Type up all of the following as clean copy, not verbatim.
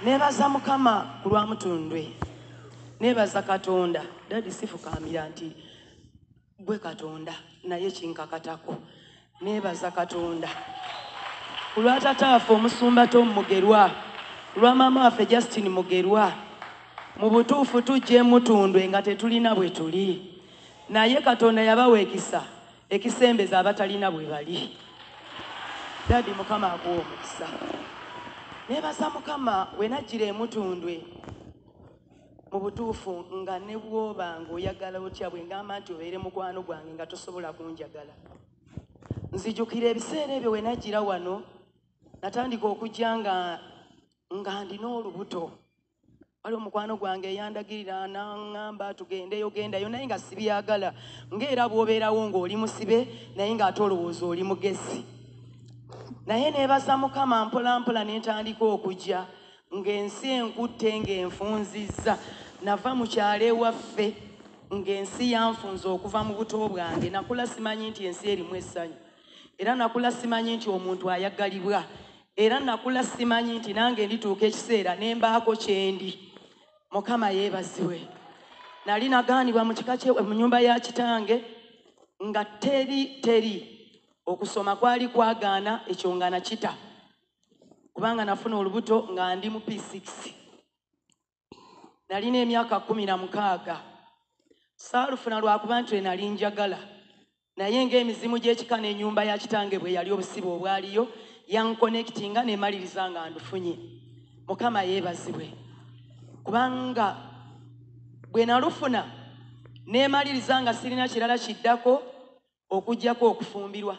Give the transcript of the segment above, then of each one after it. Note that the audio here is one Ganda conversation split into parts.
nebaza Mukama ku lwa Mutundwe, nebaza Katonda. Dadi sifukamira nti gwe Katonda naye kinkakatako. Nebaza Katonda ku lwa taata waffe Omusumba Tom Mugerwa, ku lwa maama waffe Justin Mugerwa. Mu butuufu tujje Mutundwe nga tetulina bwe tuli, naye Katonda yabawa ekisembeza abatalina bwe bali. Dadi Mukama akuwa omukisa. Nebaza Mukama we najjira Mutundwe mu butuufu nga ne bwoba ng'oyagala otya bwe ngamba nti obeere mukwano gwange nga tosobola kunjagala. Nzijukira ebiseera ebyo we najjira wano, natandika okujja nga ndina olubuto. Waliwo mukwano gwange eyandagirira n'aŋŋamba tugendeyo gendayo, naye nga sibyagala, ng'era bw'obeerawo ng'oli musibe naye ng'ate olowooza oli mugezi. Naye neebaza Mukama mpola mpola ne ntandika okujja ng'ensi enkutte ng'enfunzizza. Nava mu kyalo ewaffe ng'ensi yanfunza okuva mu buto bwange. Nakula simanyi nti ensi erimu essanyu, era nakula simanyi nti omuntu ayagalibwa, era nakula simanyi nti nange ndituuka ekiseera ne mbaako kyendi. Mukama yeebazibwe. Nali nagaanibwa mu kika mu nnyumba ya kitange nga teri okusoma kwali kwagaana, ekyo nga nakita kubanga nafuna olubuto nga ndi mu P6. Nalina emyaka 16. Saalufuna lwakuba nti nali njagala, naye ng'emizimu gy'ekika n'ennyumba ya kitange bwe yali obusibe obwaliyo, yankonekitinga nemaliriza nga ndufunye. Mukama yeebazibwe. Kubanga bwe nalufuna nemaliriza nga sirina kirala kiddako okujjako okufumbirwa.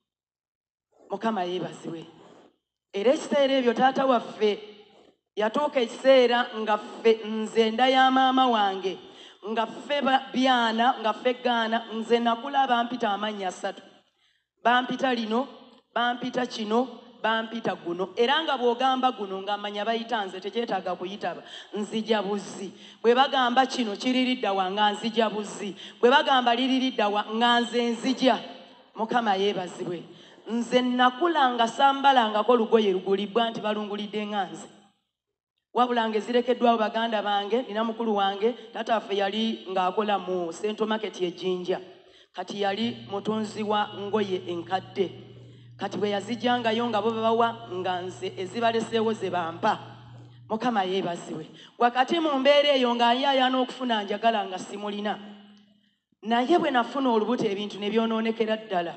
Mukama yeebazibwe. Era ekiseera ebyo taata waffe yatuuka ekiseera nga ffe nze nda ya maama wange, nga ffe byana, nga ffe gaana, nze nakula bampita amannya 3. Bampita lino, bampita kino, bampita guno. Era nga bw'ogamba guno nga manya bayita nze, tekyetaaga kuyitaba, nzija buzzi. Bwe bagamba kino kiririddawa nga nzija buzzi. Bwe bagamba liririddawa nga nze nzija. Mukama yeebazibwe. Nze nakula nga sambalangako lugoye lugulibwa nti balungulidde nga nze. Wabula ngezirekeddwawo baganda bange. Nina mukulu wange taata waffe yali ng'akola mu Central Market y'Ejjinja, kati yali mutunzi wa ngoye enkadde. Kati bwe yazijjangayo nga bo babawa nga nze ezibaleseewo ze bampa. Mukama yeebazibwe. Wakati mu mbeera eyo ng'ayayaana okufuna njagala nga simulina, naye bwe nafuna olubuto ebintu ne byonoonekera ddala,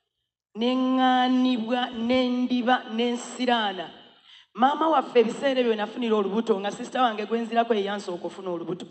neŋŋaanibwa n'endiba n'ensiraana. Maama waffe ebiseera ebyo nafunira olubuto nga sisita wange gwe nzirako eyansooka okufuna olubuto,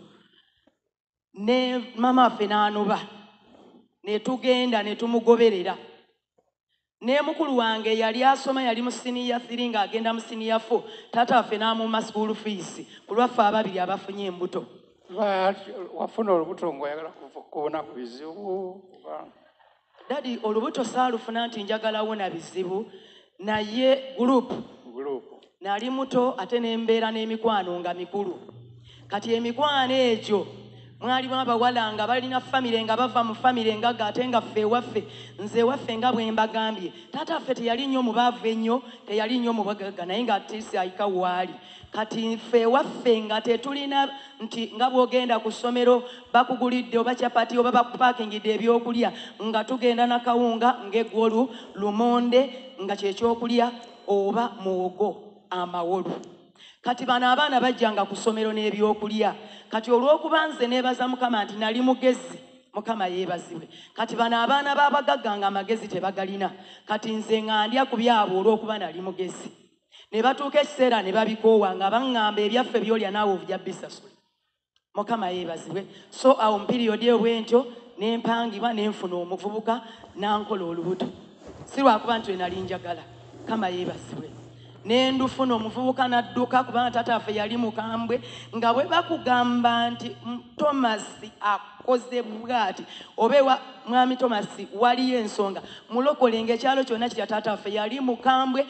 ne maama waffe n'anoba, ne tugenda ne tumugoberera. Ne mukulu wange yali asoma, yali mu siniya 3 ng'agenda mu siniya 4, taata waffe n'amuma school fees ku lwaffe ababiri abafunye embuto. Wafuna olubuto ng'oyagala kubona ku bizibu? Dadi olubuto saalufuna nti njagala wona bizibu, naye gurupu nali muto ate nembeera n'emikwano nga mikulu. Kati emikwano egyo mwalimu abawala nga balina famire nga bava mu famire engaga, ate nga ffe ewaffe, nze ewaffe nga bwe mbagambye, taata waffe teyali nnyo mubaavu ennyo, teyali nnyo mubagaga, naye nga tisi ayika waali. Kati ffe ewaffe nga tetulina nti nga bw'ogenda ku ssomero bakugulidde oba kyapati oba bakupakingidde ebyokulya, nga tugenda na kawunga ng'eggolu, lumonde nga kyekyokulya, oba muwogo amawolu. Kati bano abaana bajjanga ku ssomero n'ebyokulya. Kati olw'okuba nze neebaza Mukama nti nali mugezi, Mukama yeebazibwe. Kati bano abaana b'abagagga nga amagezi tebagalina, kati nze nga ndya ku byabwe olw'okuba nali mugezi. Ne batuuka ekiseera ne babikoowa nga baŋŋamba ebyaffe by'olya naawe ovujja bisasula. Mukama yeebazibwe. So awo mu piriyodi eyo bwentyo ne mpangibwa ne nfuna omuvubuka n'ankola olubuto. Si lwakuba nti nali njagala. Mukama yeebazibwe. Nendufuna omuvubuka n'adduka kubanga taata waffe yali mukambwe, nga bwe bakugamba nti Tomasi akoze bw'ati oba mwami Tomasi waliyo ensonga, mulokole ng'ekyalo kyonna kirya taata waffe yali mukambwe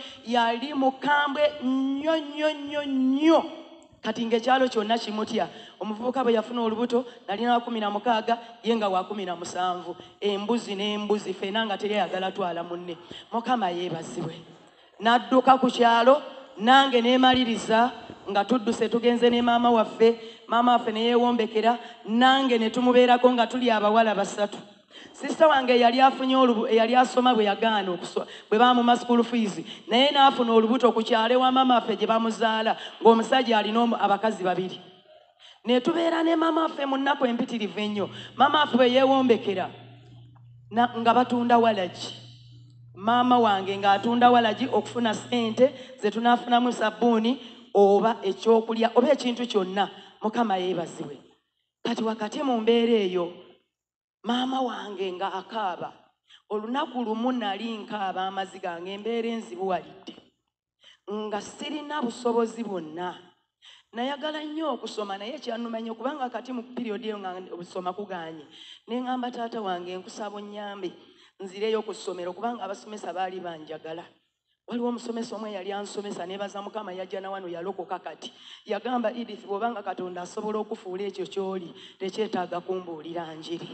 nnyo. Kati ng'ekyalo kyonna kimutya. Omuvubuka bwe yafuna olubuto nalina wa 16, ye nga wa 17. Embuzi n'embuzi, ffenna nga teri ayagala twala munne. Mukama yeebazibwe. N'adduka ku kyalo nange neemaliriza nga tudduse tugenze ne maama waffe ne yeewombekera nange ne tumubeerako nga tuli abawala basatu. Sista wange yali asoma bwe yagaana okusoma bwe baamuma school fees naye n'afuna olubuto ku kyalo wa maama waffe gye bamuzaala ng'omusajja alina abakazi babiri. Ne tubeera ne maama waffe mu nnaku empitirivu ennyo. Maama waffe bwe yeewombekera nga batunda walagi. Maama wange ng'atunda walagi okufuna ssente ze tunaafunamu sabbuuni oba ekyokulya oba ekintu kyonna. Mukama yeebazibwe. Kati wakati mu mbeera eyo maama wange nga akaaba. Olunaku lumu nali nkaaba amazzi gange embeera enzibuwalidde nga sirina busobozi bwonna. Nayagala nnyo okusoma naye kyannumanya kubanga kati mu piriyodi eyo nga obusoma kuganye. Ne ngamba taata wange nkusaba onnyambe nzireyo ku ssomero kubanga abasomesa baali banjagala. Waliwo omusomesa omwe yali ansomesa nebaza Mukama yajja na wano yalokoka kati. Yagamba Edith bw'obanga Katonda asobola okufuula ekyo ky'oli tekyetaaga kumbuulira njiri.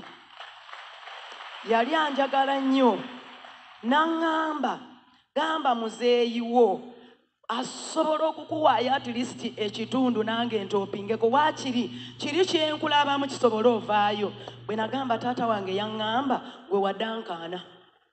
Yali anjagala nnyo. N'aŋŋamba gamba muzeeyi wo asobola okukuwaayo at least ekitundu nange ntoopingeko. Waakiri kiri kyenkulabamu kisobole ovaayo. Bwe nagamba taata wange yaŋŋamba gwe wadankaana.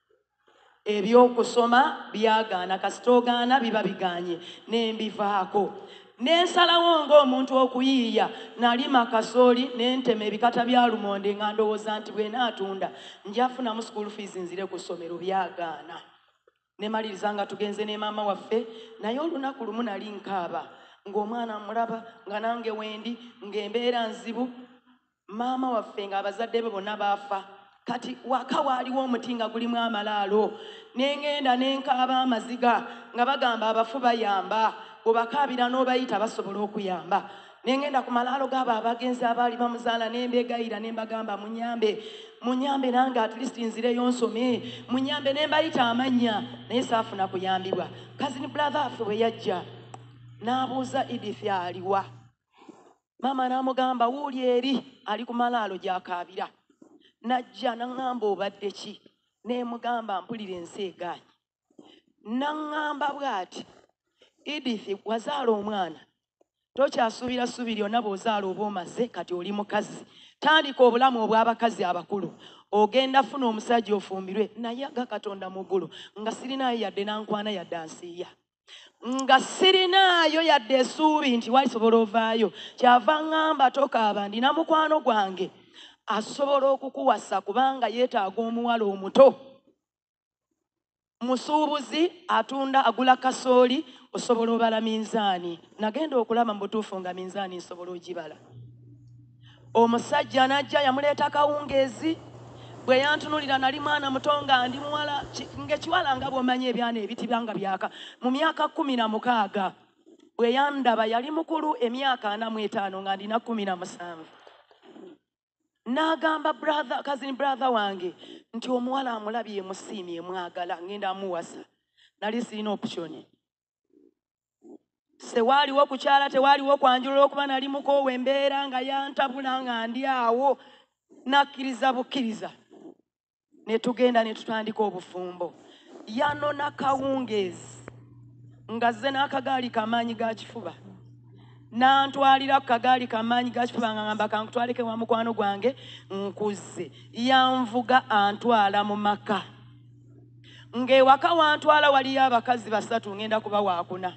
Ebyokusoma byagaana kasita ogaana biba biganye nembivaako. Nensalawo ng'omuntu okuyiiya nalima kasooli nentema ebikata bya lumonde nga ndowooza nti bwe naatunda njafunamu school fees nzire ku ssomero byagaana. Nemaliriza nga tugenze ne maama waffe naye olunaku lumu nali nkaaba ng'omwana mulaba nga nange wendi ng'embeera nzibu. Maama waffe ng'abazadde be bonna baafa. Kati waka waaliwo omuti nga gulimu amalaalo. Nengenda nenkaaba amaziga nga bagamba abafu bayamba. Bw'obakaabira n'obayita basobola okuyamba. Nengenda ku malaalo g'abo abagenzi abaali bamuzaala nembegayira nembagamba munyambe nange at least nzireyo nsome. Munyambe nembayita amannya naye saafuna kuyambibwa. Cousin brother affe bwe yajja n'abuuza Edith aliwa. Maama n'amugamba wuuli eri ali ku malaalo gy'akaabira. Najja n'aŋŋamba obadde ki? Neemugamba mpulira ensi egaanye. N'aŋŋamba bw'ati Edith wazaala omwana tokyasuubira ssuubi lyonna bw'ozaala oba omaze kati oli mukazi. Tandika obulamu obw'abakazi abakulu. Ogenda funa omusajja ofumbirwe naye aga Katonda mu ggulu nga sirinaayo yadde nankwana yadde ansiiya. Nga sirinaayo yadde essuubi nti walisobola ovaayo. Kyava ŋŋamba tokaaba ndina mukwano gwange asobola okukuwasa kubanga yeetaaga omuwala omuto. Musuubuzi atunda agula kasooli osobola obala minzaani. Nagenda okulaba mu butuufu nga minzaani nsobola ogibala. Omusajja n'ajja yamuleeta kawungeezi. Bwe yantunulira nali mwana muto nga ndi muwala ng'ekiwala nga bw'omanyi ebyana ebitibanga byaka mu myaka 16. Bwe yandaba yali mukulu emyaka 45 nga ndina 17. N'agamba cousin brother wange nti omuwala amulabye musiimye mwagala ngenda amuwasa. Nali sirina option. Sewaaliwo kukyala tewaaliwo kwanjulula okuba nali mukoowe embeera nga yantabula nga ndi awo. Nakkiriza bukkiriza. Ne tugenda ne tutandika obufumbo. Yanona kawungeezi nga zze n'akagaali kamaanyi ga kifuba. Nantwalira ku kagaali kamaanyi ga kifuba nga ngamba kankutwaleke wa mukwano gwange nkuzze. Yanvuga antwala mu maka. Ng'ewaka wantwala waliyo abakazi 3 ngenda kuba waakuna.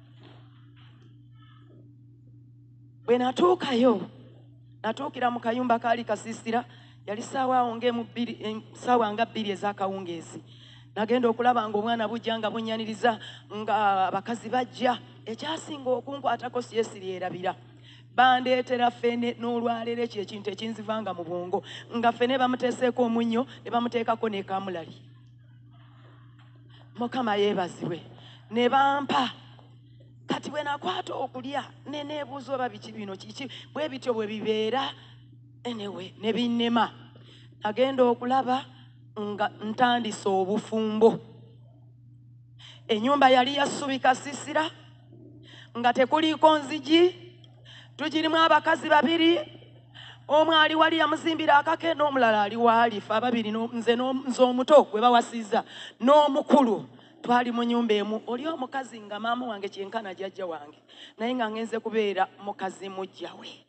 Bwe natuukayo natuukira mu kayumba kaali kasiisira yali ssaawa nga 2 ez'akawungeezi. Nagenda okulaba ng'omwana bujja nga bunnyaniriza nga abakazi bajja. Ekyasinga okunkwatako siesiri erabira. Bandeetera ffene n'olwaleero ekyo ekintu ekinzivanga mu bwongo nga ffene bamuteeseeko omunnyo ne bamuteekako ne kamulali. Mukama yeebazibwe. Ne bampa. Kati bwe nakwata okulya ne neebuuza oba biki bino kiki bwe bityo bwe bibeera anyway ne binnema. Nagenda okulaba nga ntandise obufumbo. Ennyumba yali yassubi kasiisira nga tekuliiko nzigi. Tugirimu abakazi 2. Omu ali wali yamuzimbira akake n'omulala ali waali. Ffe ababiri nze omuto gwe bawasizza n'omukulu twali mu nyumba emu oli omukazi nga maama wange kyenkana jjajja wange naye nga ngenze kubeera mukazi mujja we